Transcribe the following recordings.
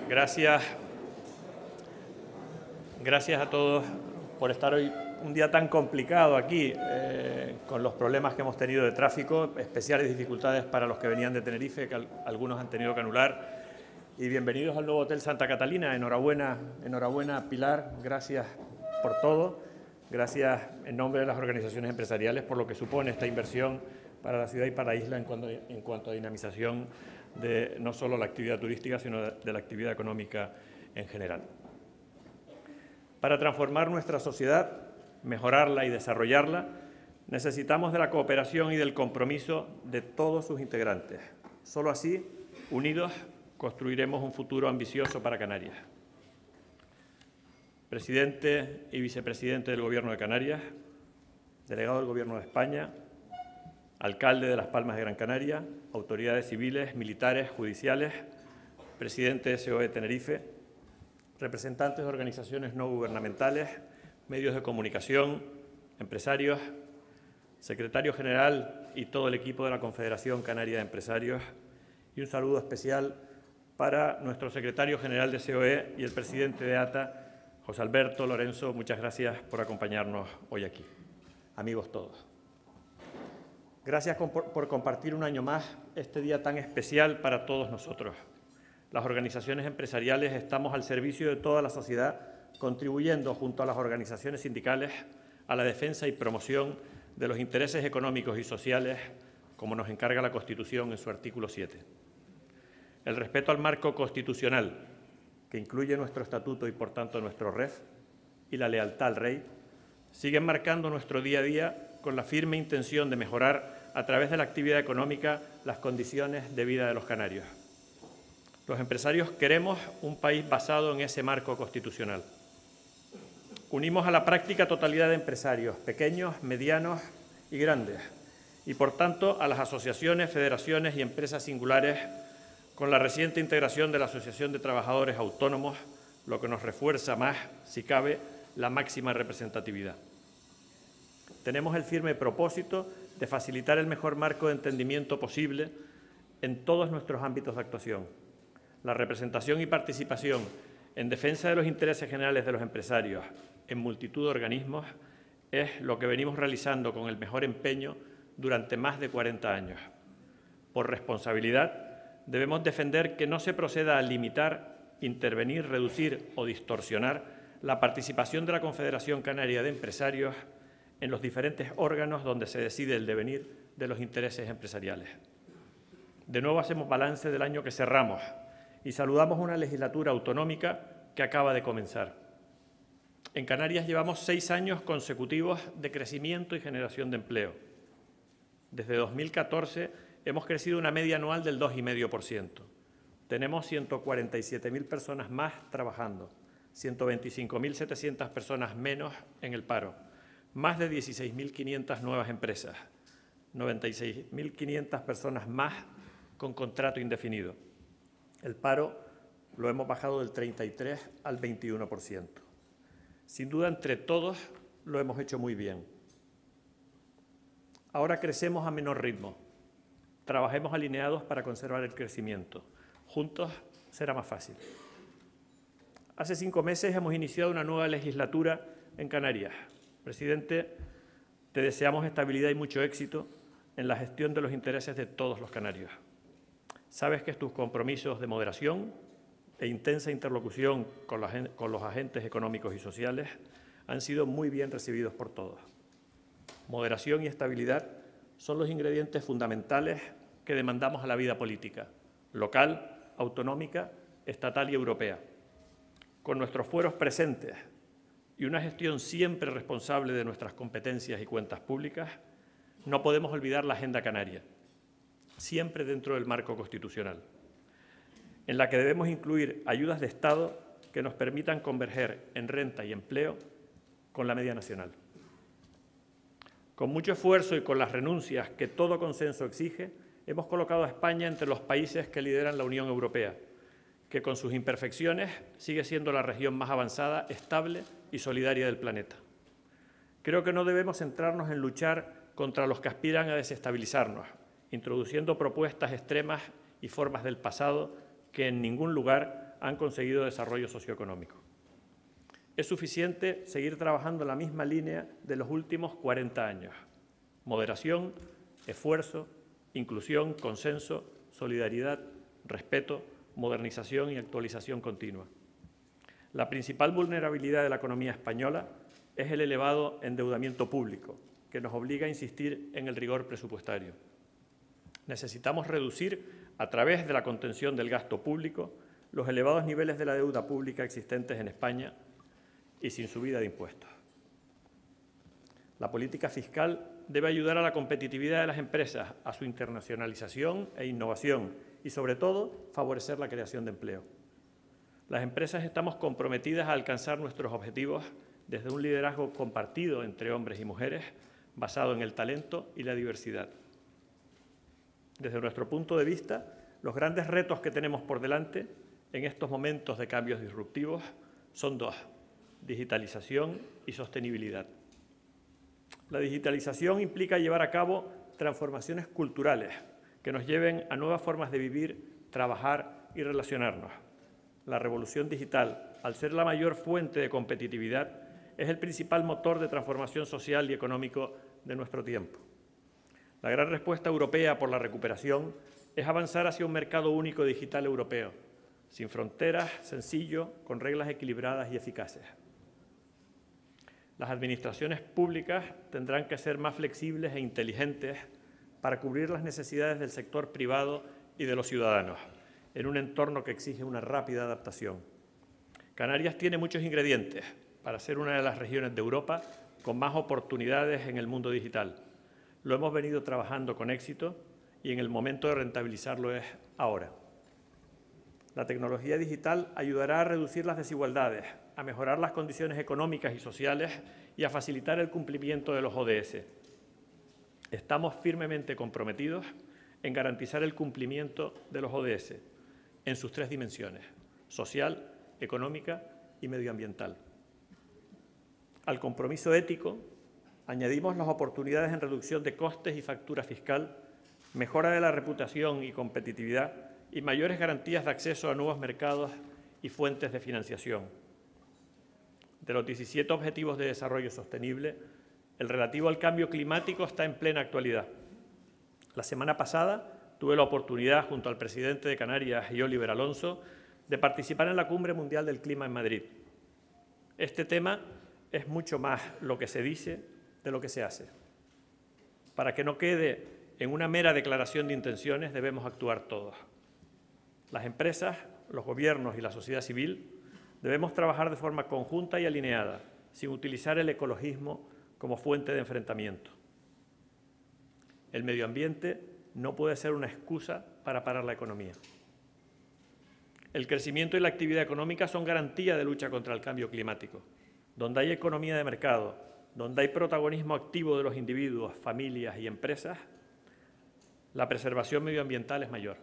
Gracias a todos por estar hoy un día tan complicado aquí, con los problemas que hemos tenido de tráfico, especiales dificultades para los que venían de Tenerife, que algunos han tenido que anular. Y bienvenidos al nuevo Hotel Santa Catalina. Enhorabuena Pilar, gracias por todo. Gracias en nombre de las organizaciones empresariales por lo que supone esta inversión para la ciudad y para la isla en cuanto a dinamización de no solo la actividad turística, sino de la actividad económica en general. Para transformar nuestra sociedad, mejorarla y desarrollarla, necesitamos de la cooperación y del compromiso de todos sus integrantes. Solo así, unidos, construiremos un futuro ambicioso para Canarias. Presidente y vicepresidente del Gobierno de Canarias, delegado del Gobierno de España, alcalde de Las Palmas de Gran Canaria, autoridades civiles, militares, judiciales, presidente de SOE Tenerife, representantes de organizaciones no gubernamentales, medios de comunicación, empresarios, secretario general y todo el equipo de la Confederación Canaria de Empresarios, y un saludo especial para nuestro secretario general de SOE y el presidente de ATA, José Alberto Lorenzo. Muchas gracias por acompañarnos hoy aquí. Amigos todos. Gracias por compartir un año más este día tan especial para todos nosotros. Las organizaciones empresariales estamos al servicio de toda la sociedad, contribuyendo junto a las organizaciones sindicales a la defensa y promoción de los intereses económicos y sociales, como nos encarga la Constitución en su artículo 7. El respeto al marco constitucional, que incluye nuestro estatuto y, por tanto, nuestro REF, y la lealtad al Rey, siguen marcando nuestro día a día con la firme intención de mejorar a través de la actividad económica las condiciones de vida de los canarios. Los empresarios queremos un país basado en ese marco constitucional. Unimos a la práctica totalidad de empresarios, pequeños, medianos y grandes, y por tanto a las asociaciones, federaciones y empresas singulares, con la reciente integración de la Asociación de Trabajadores Autónomos, lo que nos refuerza más, si cabe, la máxima representatividad. Tenemos el firme propósito de facilitar el mejor marco de entendimiento posible en todos nuestros ámbitos de actuación. La representación y participación en defensa de los intereses generales de los empresarios en multitud de organismos es lo que venimos realizando con el mejor empeño durante más de 40 años. Por responsabilidad, debemos defender que no se proceda a limitar, intervenir, reducir o distorsionar la participación de la Confederación Canaria de Empresarios en los diferentes órganos donde se decide el devenir de los intereses empresariales. De nuevo hacemos balance del año que cerramos y saludamos una legislatura autonómica que acaba de comenzar. En Canarias llevamos 6 años consecutivos de crecimiento y generación de empleo. Desde 2014 hemos crecido una media anual del 2,5%. Tenemos 147.000 personas más trabajando, 125.700 personas menos en el paro, más de 16.500 nuevas empresas, 96.500 personas más con contrato indefinido. El paro lo hemos bajado del 33 al 21%. Sin duda, entre todos lo hemos hecho muy bien. Ahora crecemos a menor ritmo. Trabajemos alineados para conservar el crecimiento. Juntos será más fácil. Hace 5 meses hemos iniciado una nueva legislatura en Canarias. Presidente, te deseamos estabilidad y mucho éxito en la gestión de los intereses de todos los canarios. Sabes que tus compromisos de moderación e intensa interlocución con los agentes económicos y sociales han sido muy bien recibidos por todos. Moderación y estabilidad son los ingredientes fundamentales que demandamos a la vida política, local, autonómica, estatal y europea. Con nuestros fueros presentes y una gestión siempre responsable de nuestras competencias y cuentas públicas, no podemos olvidar la agenda canaria, siempre dentro del marco constitucional, en la que debemos incluir ayudas de Estado que nos permitan converger en renta y empleo con la media nacional. Con mucho esfuerzo y con las renuncias que todo consenso exige, hemos colocado a España entre los países que lideran la Unión Europea, que con sus imperfecciones sigue siendo la región más avanzada, estable y solidaria del planeta. Creo que no debemos centrarnos en luchar contra los que aspiran a desestabilizarnos, introduciendo propuestas extremas y formas del pasado que en ningún lugar han conseguido desarrollo socioeconómico. Es suficiente seguir trabajando en la misma línea de los últimos 40 años. Moderación, esfuerzo, inclusión, consenso, solidaridad, respeto, modernización y actualización continua. La principal vulnerabilidad de la economía española es el elevado endeudamiento público, que nos obliga a insistir en el rigor presupuestario. Necesitamos reducir, a través de la contención del gasto público, los elevados niveles de la deuda pública existentes en España y sin subida de impuestos. La política fiscal debe ayudar a la competitividad de las empresas, a su internacionalización e innovación y, sobre todo, favorecer la creación de empleo. Las empresas estamos comprometidas a alcanzar nuestros objetivos desde un liderazgo compartido entre hombres y mujeres, basado en el talento y la diversidad. Desde nuestro punto de vista, los grandes retos que tenemos por delante en estos momentos de cambios disruptivos son dos: digitalización y sostenibilidad. La digitalización implica llevar a cabo transformaciones culturales que nos lleven a nuevas formas de vivir, trabajar y relacionarnos. La revolución digital, al ser la mayor fuente de competitividad, es el principal motor de transformación social y económico de nuestro tiempo. La gran respuesta europea por la recuperación es avanzar hacia un mercado único digital europeo, sin fronteras, sencillo, con reglas equilibradas y eficaces. Las administraciones públicas tendrán que ser más flexibles e inteligentes para cubrir las necesidades del sector privado y de los ciudadanos, en un entorno que exige una rápida adaptación. Canarias tiene muchos ingredientes para ser una de las regiones de Europa con más oportunidades en el mundo digital. Lo hemos venido trabajando con éxito y en el momento de rentabilizarlo es ahora. La tecnología digital ayudará a reducir las desigualdades, a mejorar las condiciones económicas y sociales y a facilitar el cumplimiento de los ODS. Estamos firmemente comprometidos en garantizar el cumplimiento de los ODS en sus tres dimensiones: social, económica y medioambiental. Al compromiso ético añadimos las oportunidades en reducción de costes y factura fiscal, mejora de la reputación y competitividad y mayores garantías de acceso a nuevos mercados y fuentes de financiación. De los 17 Objetivos de Desarrollo Sostenible, el relativo al cambio climático está en plena actualidad. La semana pasada tuve la oportunidad, junto al presidente de Canarias y Oliver Alonso, de participar en la Cumbre Mundial del Clima en Madrid. Este tema es mucho más lo que se dice de lo que se hace. Para que no quede en una mera declaración de intenciones, debemos actuar todos. Las empresas, los gobiernos y la sociedad civil debemos trabajar de forma conjunta y alineada, sin utilizar el ecologismo como fuente de enfrentamiento. El medio ambiente no puede ser una excusa para parar la economía. El crecimiento y la actividad económica son garantía de lucha contra el cambio climático. Donde hay economía de mercado, donde hay protagonismo activo de los individuos, familias y empresas, la preservación medioambiental es mayor.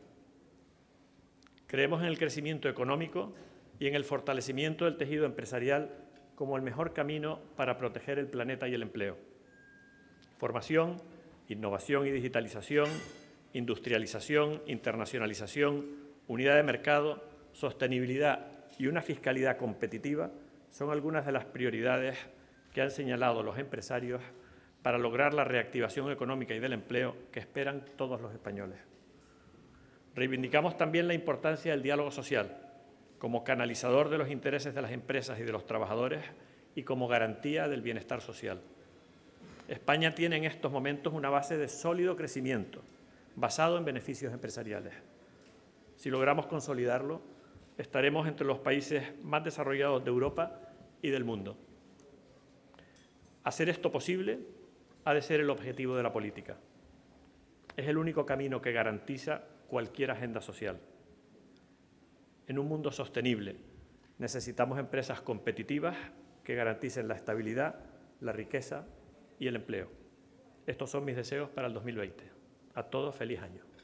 Creemos en el crecimiento económico y en el fortalecimiento del tejido empresarial como el mejor camino para proteger el planeta y el empleo. Formación, innovación y digitalización, industrialización, internacionalización, unidad de mercado, sostenibilidad y una fiscalidad competitiva son algunas de las prioridades que han señalado los empresarios para lograr la reactivación económica y del empleo que esperan todos los españoles. Reivindicamos también la importancia del diálogo social como canalizador de los intereses de las empresas y de los trabajadores y como garantía del bienestar social. España tiene en estos momentos una base de sólido crecimiento basado en beneficios empresariales. Si logramos consolidarlo, estaremos entre los países más desarrollados de Europa y del mundo. Hacer esto posible ha de ser el objetivo de la política. Es el único camino que garantiza cualquier agenda social. En un mundo sostenible necesitamos empresas competitivas que garanticen la estabilidad, la riqueza y el empleo. Estos son mis deseos para el 2020. A todos, feliz año.